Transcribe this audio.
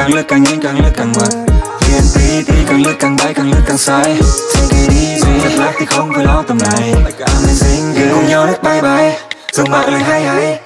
càng lướt càng nhanh, càng lướt càng mệt. Viên tí tí càng lướt càng bay, càng lướt càng say. Take it easy, thật lắc thì không phải lo tầm này. Amazing, cùng nhau lướt bay bay, dùng bạc lời hay hay.